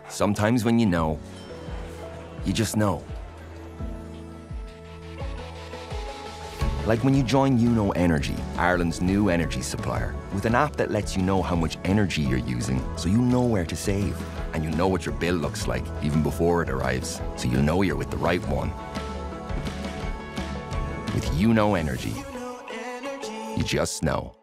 Sometimes when you just know. Like when you join Yuno Energy, Ireland's new energy supplier, with an app that lets you know how much energy you're using, so you know where to save. And you know what your bill looks like, even before it arrives, so you know you're with the right one. With Yuno Energy, you just know.